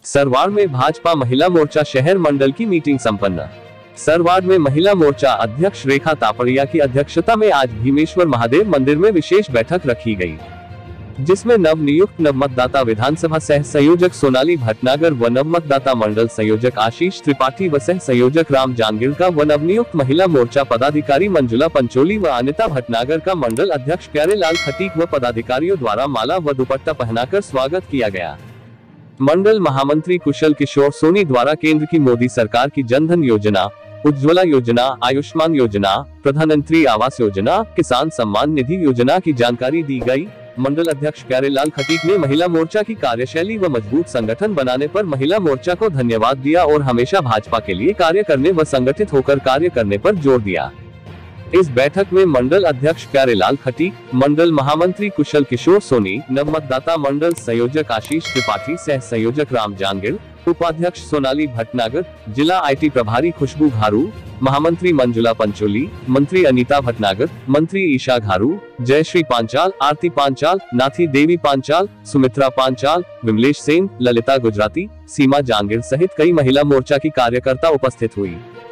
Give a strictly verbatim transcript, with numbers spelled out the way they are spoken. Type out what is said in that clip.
सरवाड़ में भाजपा महिला मोर्चा शहर मंडल की मीटिंग संपन्न। सरवाड़ में महिला मोर्चा अध्यक्ष रेखा तापड़िया की अध्यक्षता में आज भीमेश्वर महादेव मंदिर में विशेष बैठक रखी गई, जिसमें नव नियुक्त नव मतदाता विधानसभा सह संयोजक सोनाली भटनागर व नव मतदाता मंडल संयोजक आशीष त्रिपाठी व सह संयोजक राम जांगिड़का व नवनियुक्त महिला मोर्चा पदाधिकारी मंजुला पंचोली व अनिता भटनागर का मंडल अध्यक्ष प्यारेलाल खटीक व पदाधिकारियों द्वारा माला व दुपट्टा पहनाकर स्वागत किया गया। मंडल महामंत्री कुशल किशोर सोनी द्वारा केंद्र की मोदी सरकार की जनधन योजना, उज्ज्वला योजना, आयुष्मान योजना, प्रधानमंत्री आवास योजना, किसान सम्मान निधि योजना की जानकारी दी गई। मंडल अध्यक्ष प्यारेलाल खटीक ने महिला मोर्चा की कार्यशैली व मजबूत संगठन बनाने पर महिला मोर्चा को धन्यवाद दिया और हमेशा भाजपा के लिए कार्य करने व संगठित होकर कार्य करने पर जोर दिया। इस बैठक में मंडल अध्यक्ष प्यारेलाल खटीक, मंडल महामंत्री कुशल किशोर सोनी, नव मतदाता मंडल संयोजक आशीष त्रिपाठी, सह संयोजक राम जांगिड़, उपाध्यक्ष सोनाली भटनागर, जिला आईटी प्रभारी खुशबू घारू, महामंत्री मंजुला पंचोली, मंत्री अनीता भटनागर, मंत्री ईशा घारू, जयश्री पांचाल, आरती पांचाल, नाथी देवी पांचाल, सुमित्रा पांचाल, विमलेश सेन, ललिता गुजराती, सीमा जांगिड़ सहित कई महिला मोर्चा की कार्यकर्ता उपस्थित हुई।